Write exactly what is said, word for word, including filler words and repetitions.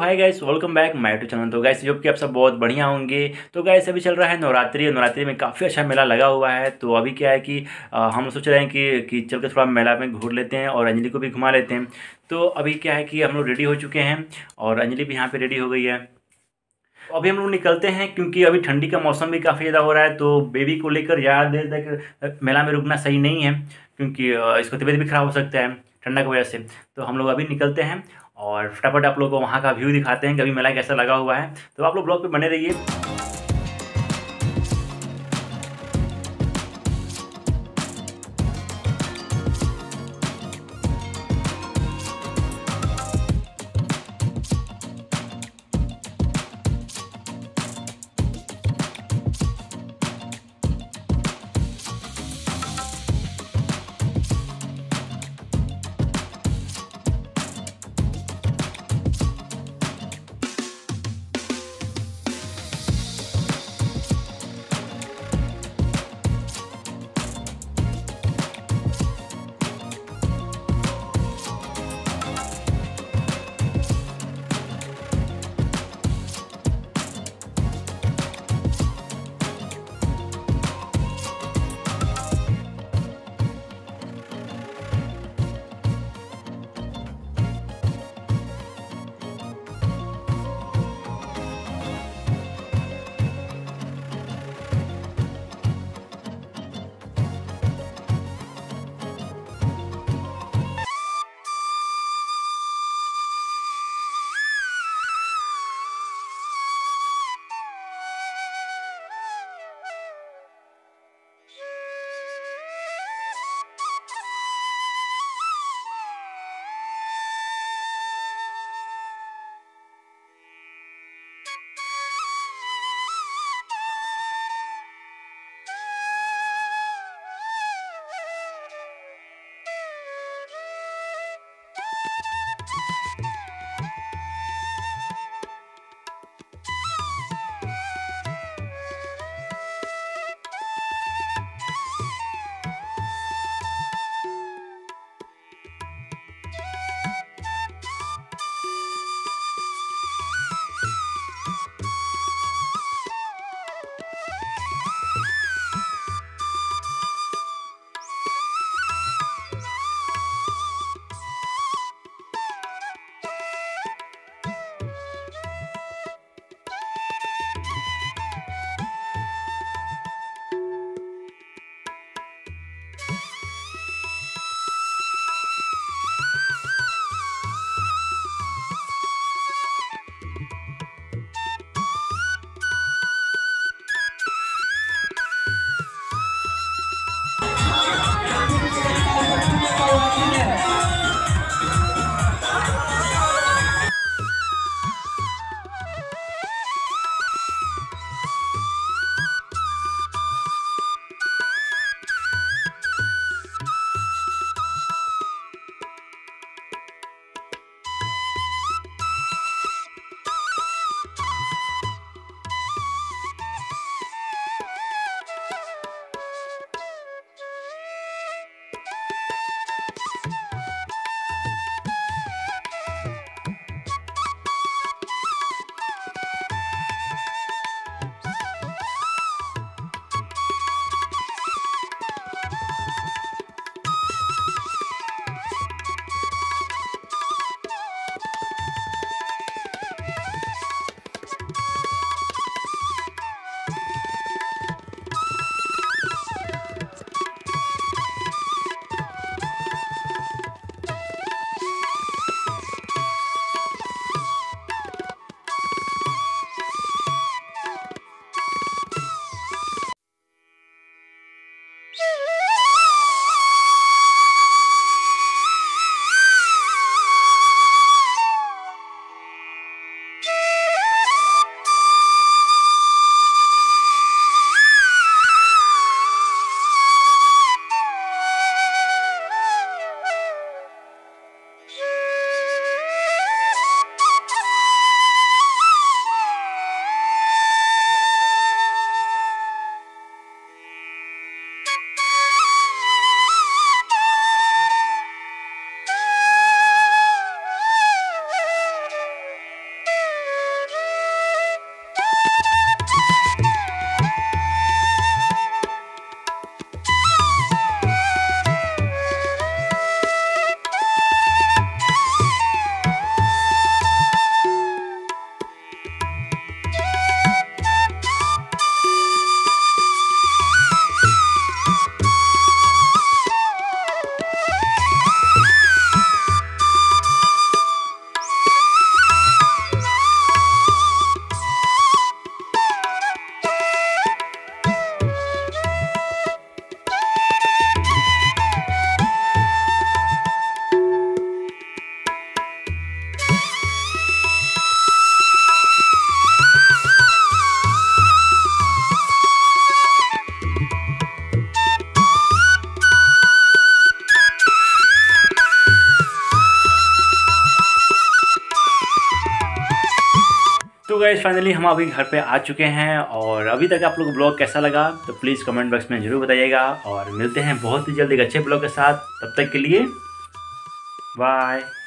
Hi guys, welcome back my YouTube channel. तो guys जो कि आप सब बहुत बढ़िया होंगे। तो गाइस अभी चल रहा है नवरात्रि। नवरात्रि में काफ़ी अच्छा मेला लगा हुआ है। तो अभी क्या है कि अ, हम सोच रहे हैं कि कि चल के थोड़ा मेला में घूर लेते हैं और अंजलि को भी घुमा लेते हैं। तो अभी क्या है कि हम लोग रेडी हो चुके हैं और अंजलि भी यहाँ पे रेडी हो गई है। तो अभी हम लोग निकलते हैं क्योंकि अभी ठंडी का मौसम भी काफ़ी ज़्यादा हो रहा है। तो बेबी को लेकर ज़्यादा देर तक अ, मेला में रुकना सही नहीं है, क्योंकि अ, इसको तबीयत भी खराब हो सकता है ठंडा की वजह से। तो हम लोग अभी निकलते हैं और फटाफट आप लोग को वहाँ का व्यू दिखाते हैं कि अभी मेला कैसा लगा हुआ है। तो आप लोग ब्लॉग पे बने रहिए। गाइस फाइनली हम अभी घर पे आ चुके हैं और अभी तक आप लोग को ब्लॉग कैसा लगा तो प्लीज़ कमेंट बॉक्स में ज़रूर बताइएगा और मिलते हैं बहुत ही जल्द एक अच्छे ब्लॉग के साथ। तब तक के लिए बाय।